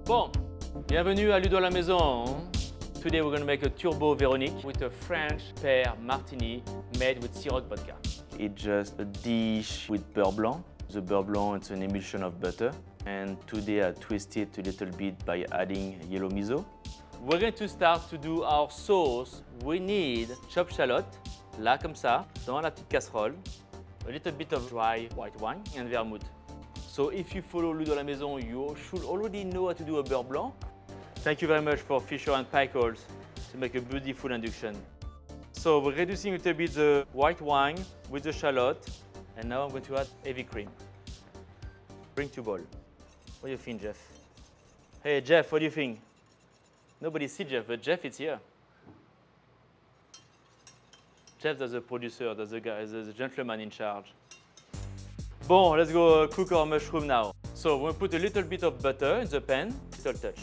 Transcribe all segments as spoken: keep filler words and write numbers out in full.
Bon, bienvenue à Ludo à la maison. Today we're going to make a turbo Véronique with a French pear martini made with Ciroc vodka. It's just a dish with beurre blanc. The beurre blanc is an emulsion of butter. And today I twist it a little bit by adding yellow miso. We're going to start to do our sauce. We need chopped shallot, là comme ça, dans la petite casserole. A little bit of dry white wine and vermouth. So if you follow Ludo à la maison, you should already know how to do a beurre blanc. Thank you very much for Fisher and Paykel to make a beautiful induction. So we're reducing a little bit the white wine with the shallot, and now I'm going to add heavy cream. Bring to bowl. What do you think, Jeff? Hey, Jeff, what do you think? Nobody sees Jeff, but Jeff is here. Jeff is the producer, that's the guy, the gentleman in charge. Bon, let's go cook our mushroom now. So we'll put a little bit of butter in the pan, little touch.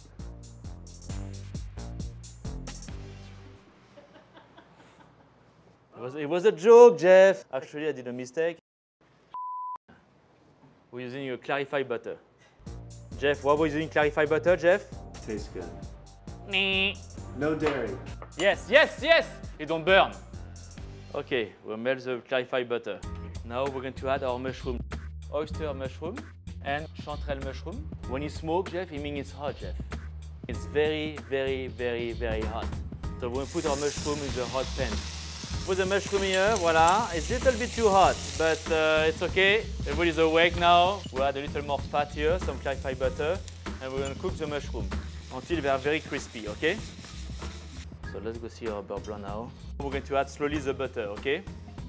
It was, it was a joke, Jeff. Actually, I did a mistake. We're using a clarified butter. Jeff, why were you using clarified butter, Jeff? Tastes good. Nee. No dairy. Yes, yes, yes! It don't burn. Okay, we'll melt the clarified butter. Now we're going to add our mushroom. Oyster mushroom and chanterelle mushroom. When you smoke, Jeff, it means it's hot, Jeff. It's very, very, very, very hot. So we're going to put our mushroom in the hot pan. Put the mushroom here, voila. It's a little bit too hot, but uh, it's okay. Everybody's awake now. We'll add a little more fat here, some clarified butter, and we're going to cook the mushroom until they are very crispy, okay? So let's go see our beurre blanc now. We're going to add slowly the butter, okay?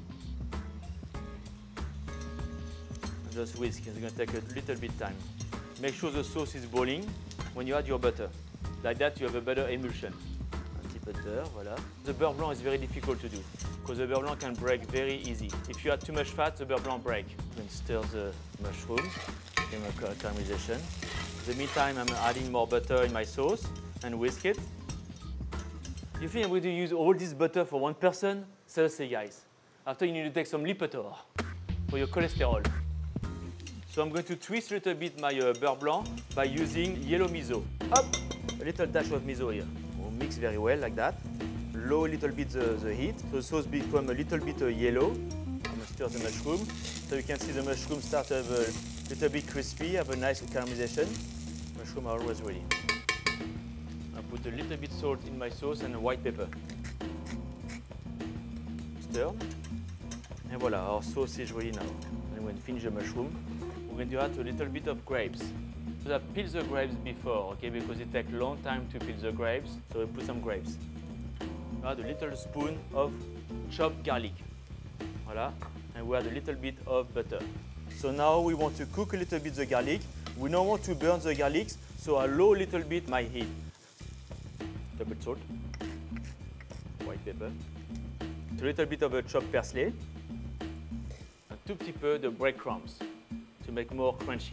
And just whisk, it's going to take a little bit time. Make sure the sauce is boiling when you add your butter. Like that you have a better emulsion. Butter, voilà. The beurre blanc is very difficult to do because the beurre blanc can break very easy. If you add too much fat, the beurre blanc break. You can stir the mushroom, give them a caramelization. In the meantime, I'm adding more butter in my sauce and whisk it. You think I'm going to use all this butter for one person? Seriously, guys. After you need to take some Lipitor for your cholesterol. So I'm going to twist a little bit my uh, beurre blanc by using yellow miso. Up, a little dash of miso here. Mix very well like that. Low a little bit the, the heat, so the sauce become a little bit uh, yellow. I'm gonna stir the mushroom, so you can see the mushroom start to have a little bit crispy, have a nice caramelization. Mushroom are always ready. I put a little bit salt in my sauce and a white pepper. Stir. And voila, our sauce is ready now. And when we finish the mushroom, we're going to add a little bit of grapes. So I peel the grapes before, okay, because it takes a long time to peel the grapes. So we put some grapes. Add a little spoon of chopped garlic. Voila. And we add a little bit of butter. So now we want to cook a little bit the garlic. We don't want to burn the garlic, so I lower a little bit my heat. Double salt, white pepper, a little bit of a chopped parsley, un tout petit peu de breadcrumbs to make more crunchy.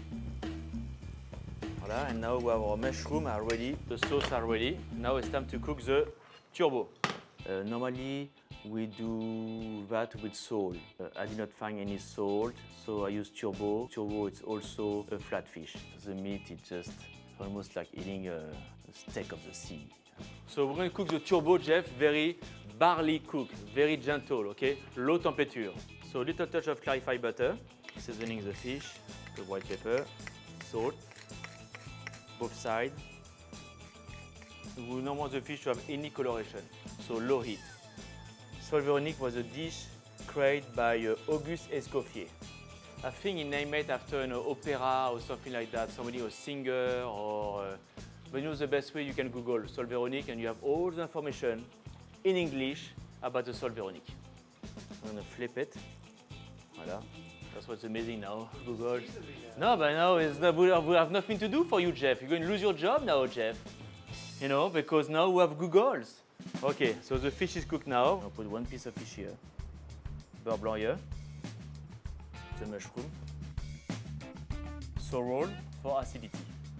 Voilà, and now we have our mushroom are ready, the sauce are ready. Now it's time to cook the turbo. Uh, normally we do that with salt. Uh, I did not find any salt, so I use turbo. Turbo is also a flat fish. The meat is just almost like eating a, a steak of the sea. So we're going to cook the turbo, Jeff, very barley cook, very gentle, okay? Low temperature. So a little touch of clarified butter, seasoning the fish, the white pepper, salt. Both sides. We don't want the fish to have any coloration, so low heat. Sol Véronique was a dish created by uh, Auguste Escoffier. I think he named it after an opera or something like that, somebody, a singer or... Uh, but you know the best way you can Google Sol Véronique and you have all the information in English about the Sol Véronique. I'm going to flip it. Voilà. That's what's amazing now, Google. No, but now it's not, we have nothing to do for you, Jeff. You're going to lose your job now, Jeff. You know, because now we have Googles. Okay, so the fish is cooked now. I'll put one piece of fish here. Beurre blanc here. The mushroom. Sorrel for acidity.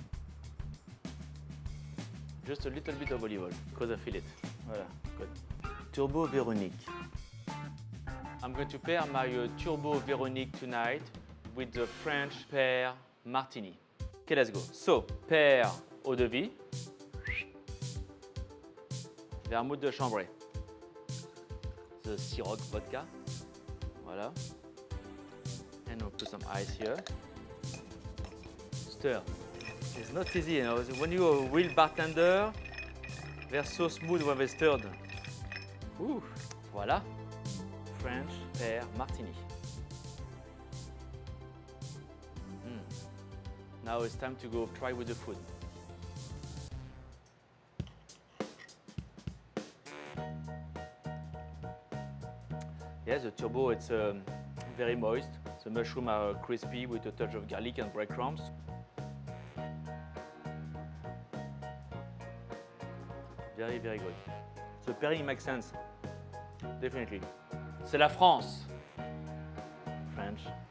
Just a little bit of olive oil, because I feel it. Voilà, good. Turbo Véronique. I'm going to pair my uh, Turbo Véronique tonight with the French pear martini. Okay, let's go. So, paire eau de vie, vermouth de Chambray, the Ciroc vodka, voilà. And we'll put some ice here. Stir. It's not easy, you know. When you're a real bartender, they're so smooth when they stirred. Ooh, voilà. French pear martini. Mm. Now it's time to go try with the food. Yes, the turbo, it's um, very moist. The mushrooms are crispy with a touch of garlic and breadcrumbs. Very, very good. The pairing makes sense, definitely. C'est la France. French